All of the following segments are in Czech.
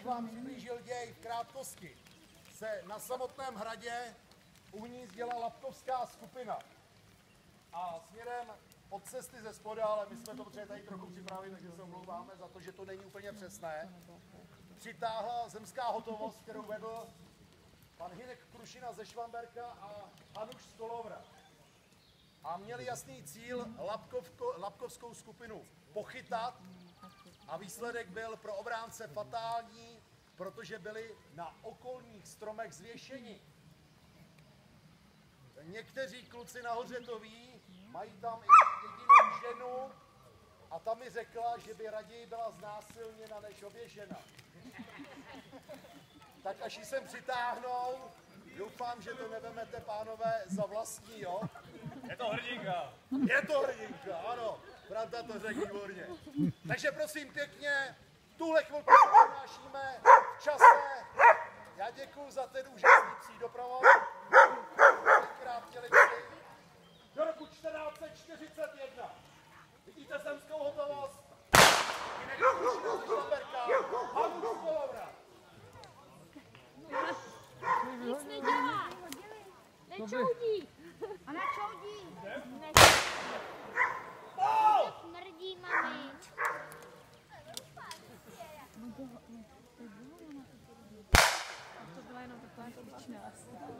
vám přiblížil děj v krátkosti, se na samotném hradě uhnízdila Lapkovská skupina. A směrem od cesty ze spoda, ale my jsme to potřebovali tady trochu připravit, takže se omlouváme za to, že to není úplně přesné, přitáhla zemská hotovost, kterou vedl pan Hynek Krušina ze Švamberka a Hanuš z Kolovra. A měli jasný cíl Lapkovskou skupinu pochytat a výsledek byl pro obránce fatální, protože byli na okolních stromech zvěšeni. Někteří kluci nahoře to ví, mají tam i jedinou ženu a ta mi řekla, že by raději byla znásilněna než oběšena. Tak až ji sem přitáhnou, doufám, že to nevemete, pánové, za vlastní, jo? Je to hrdinka. Je to hrdinka, ano. Pravda to řekl výborně. Takže prosím pěkně, tuhle chvilku se přinášíme v čase. Já děkuju za ten úžasný doprovod. Tenkrát chtěli byli do roku 1441. Vidíte zemskou hotovost? Hynek Krušina ze Švamberka, Hanuš z Kolovra. Nic nedělá. Nečoudí. Ona čoudí. Smrdí, mami. To byla jenom taková obyčná.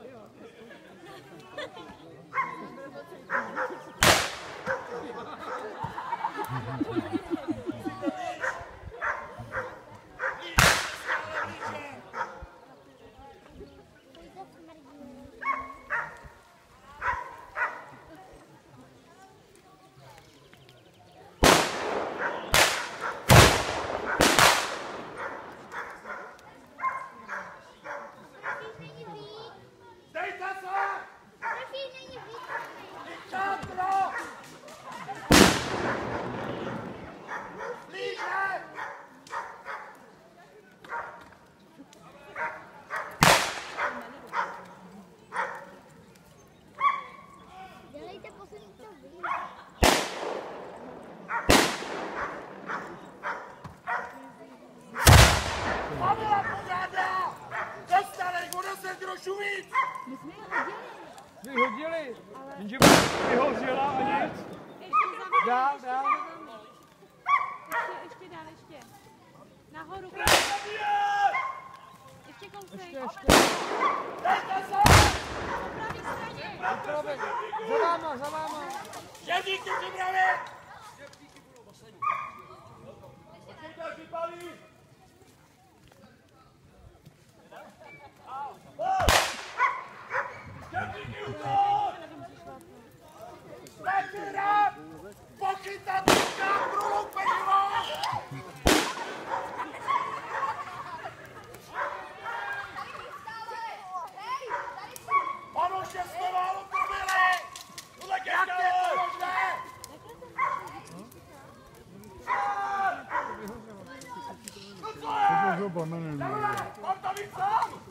Vyhodili, jenže vyhořela a nic. Dál. Ještě dál, ještě. Nahoru. Ještě kousek. Ještě. Dejte se! Po pravý straně. Za váma. Žebříky připravit! Počkejte, vypalí! Žebříky útok! Večera! Pochytat na druhou pečivo! Panoše, jsme málo probili! Jak je to možné? No co je? Mám tam víc sám!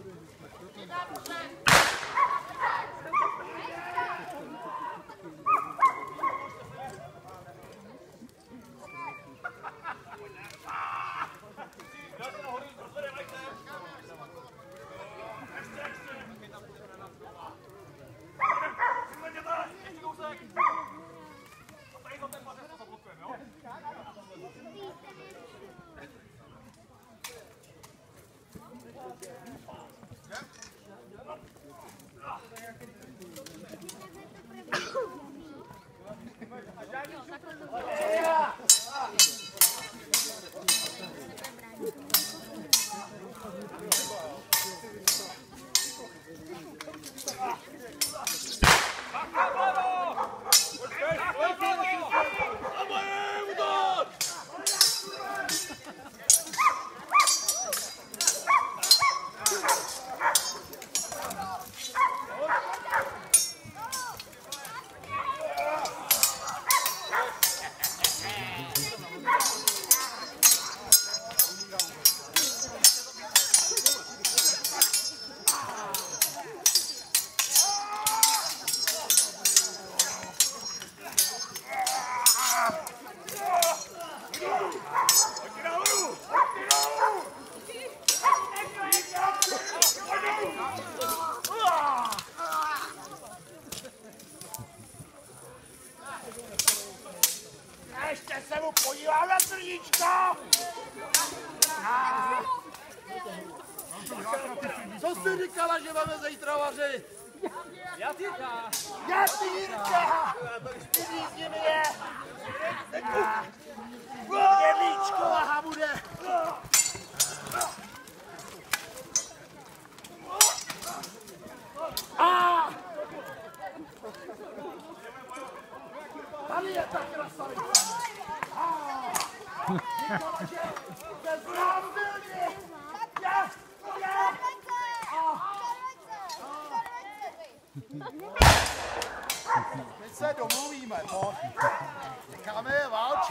Co jsi říkala, že máme zítra vařit? Jatyka! Jatýrka! Vidí s nimi je! Jevíčko, aha, bude! Tady je ta krasavice! Nikolaže, se znám silně! My se domluvíme, to. Necháme je válčit.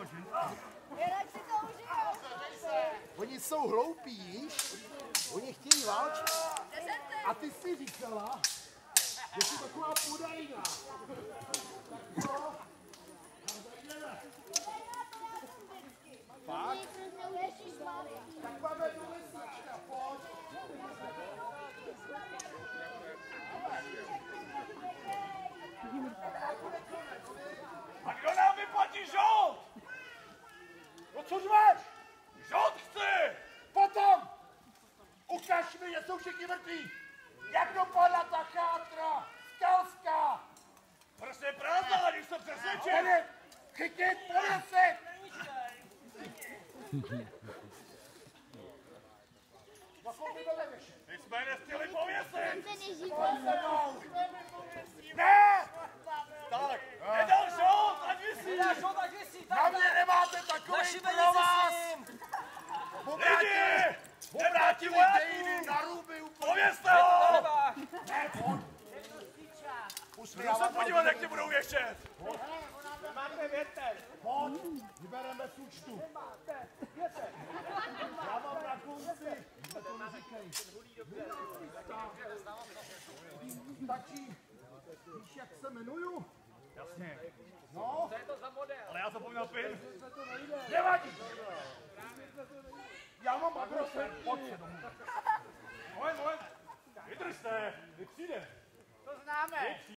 Oni jsou hloupí, víš? Oni chtějí válčit. A ty jsi říkala, že jsi taková podajná. No. Fakt? Tak máme tu vesnička, pojď. A kdo nám vyplatí žolt? No co řveš? Žolt chci! Potom! Ukaž mi, že jsou všichni mrtví! Jak dopadla ta chátra? Skalská! Prostě prázdná, když jsem přesvědčen! Chytit, pověsit! My jsme je nestihli pověsit! Ne! Tak, nedal žolt, ať visí! Na mě nemáte takový provaz! Lidi! Obrátili vojáků! dějiny na ruby úplně! Povězte ho! Ne, pojď! Už Jdu se podívat, jak tě budou věšet! Pojď, vybereme z účtu. Já mám na konci. Vy to neříkej. Stačí. Víš, jak se jmenuju? Jasně. No? Ale já zapomněl pin. Nevadí. Já mám agrofert. Pojď se domů. Moment. Vydržte, vy přijde. To známe.